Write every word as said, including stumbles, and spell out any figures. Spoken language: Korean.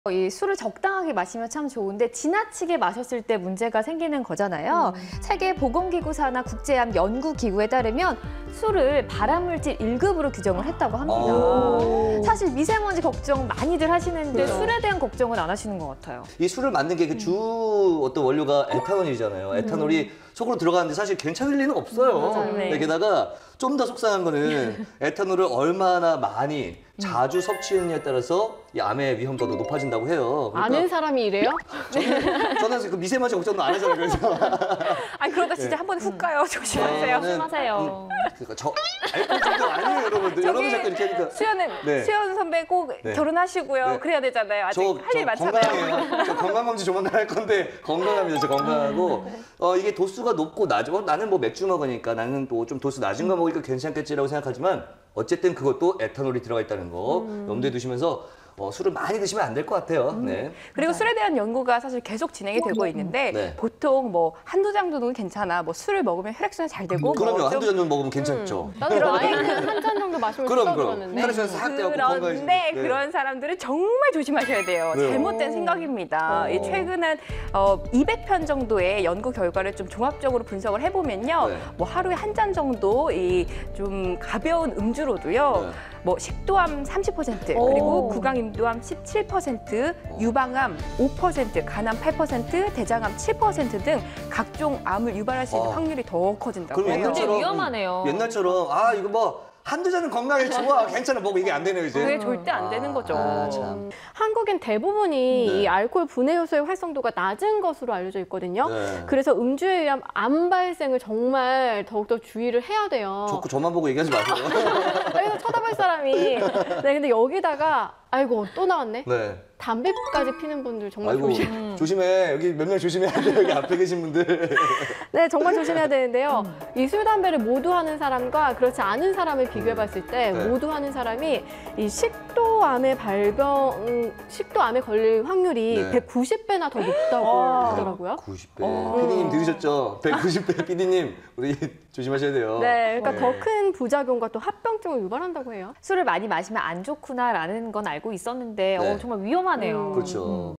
이 술을 적당하게 마시면 참 좋은데 지나치게 마셨을 때 문제가 생기는 거잖아요. 음. 세계 보건기구사나 국제암 연구기구에 따르면 술을 발암물질 일 급으로 규정을 했다고 합니다. 사실 미세먼지 걱정 많이들 하시는데 그렇죠. 술에 대한 걱정은 안 하시는 것 같아요. 이 술을 만든 게 그 주 음. 어떤 원료가 에탄올이잖아요. 에탄올이 음. 속으로 들어가는데 사실 괜찮을 리는 없어요. 맞아요. 네. 게다가 좀 더 속상한 거는 에탄올을 얼마나 많이 자주 섭취했느냐에 따라서 이 암의 위험도도 높아진다고 해요. 그러니까 아는 사람이 이래요? 저는, 저는 그 미세먼지 걱정도 안 해서 그래서. 아니 그러다 진짜 네. 한 번 훅 가요. 조심하세요. 저는, 조심하세요. 음, 그러니까 저 알코올 정도 아니에요, 여러분들. 여러분 자꾸 이렇게 하니까. 수연은 네. 수연 선배 꼭 네. 결혼하시고요. 네. 그래야 되잖아요. 아직 할 일 많잖아요. 건강해요. 저 건강검진 조만간 할 건데 건강합니다. 저 건강하고 어, 이게 도수가 높고 낮고 어, 나는 뭐 맥주 먹으니까 나는 또 좀 도수 낮은 거 먹으니까 괜찮겠지라고 생각하지만 어쨌든 그것도 에탄올이 들어가 있다는 거 음. 염두에 두시면서 어, 술을 많이 드시면 안 될 것 같아요. 음. 네. 그리고 술에 대한 연구가 사실 계속 진행이 되고 있는데 네. 보통 뭐 한두 잔 정도는 괜찮아. 뭐 술을 먹으면 혈액순환 잘 되고. 그럼요. 뭐 한두 잔 정도 먹으면 괜찮죠. 음. 나도 와인 한 잔 정도 마시면 그럼 그럼. 들었는데. 혈액순환 싹 되고 건강해지고. 그런데 네. 그런 사람들은 정말 조심하셔야 돼요. 네. 잘못된 생각입니다. 이 최근 한 어, 이백 편 정도의 연구 결과를 좀 종합적으로 분석을 해보면요. 네. 뭐 하루에 한 잔 정도 이 좀 가벼운 음주로도요. 네. 뭐 식도암 삼십 퍼센트 그리고 구강임도암 십칠 퍼센트, 유방암 오 퍼센트, 간암 팔 퍼센트, 대장암 칠 퍼센트 등 각종 암을 유발할 수 있는 아. 확률이 더 커진다고 해요. 굉장히 위험하네요. 옛날처럼 아 이거 뭐 한두 잔은 건강에 좋아 괜찮아 먹고 이게 안 되네요 이제. 그게 절대 안 되는 거죠. 아, 참. 한국인 대부분이 네. 이 알코올 분해 요소의 활성도가 낮은 것으로 알려져 있거든요. 네. 그래서 음주에 의한 암 발생을 정말 더욱더 주의를 해야 돼요. 자꾸 저만 보고 얘기하지 마세요. 그래서 쳐다볼 사람이. 네, 근데 여기다가 아이고 또 나왔네. 네. 담배까지 피는 분들 정말 아이고, 조심. 음. 조심해. 여기 몇 명 조심해야 돼요. 여기 앞에 계신 분들. 네, 정말 조심해야 되는데요. 음. 이 술, 담배를 모두 하는 사람과 그렇지 않은 사람을 비교해봤을 때 네. 모두 하는 사람이 이 식도암의 발병, 식도암에 걸릴 확률이 네. 백구십 배나 더 높다고 아. 하더라고요. 구십 배. 피디님 들으셨죠? 백구십 배 피디님 우리 조심하셔야 돼요. 네, 그러니까 네. 더 큰 부작용과 또 합병증을 유발한다고 해요. 술을 많이 마시면 안 좋구나라는 건 알고 있었는데 네. 어, 정말 위험하네요. 음. 그렇죠. 음.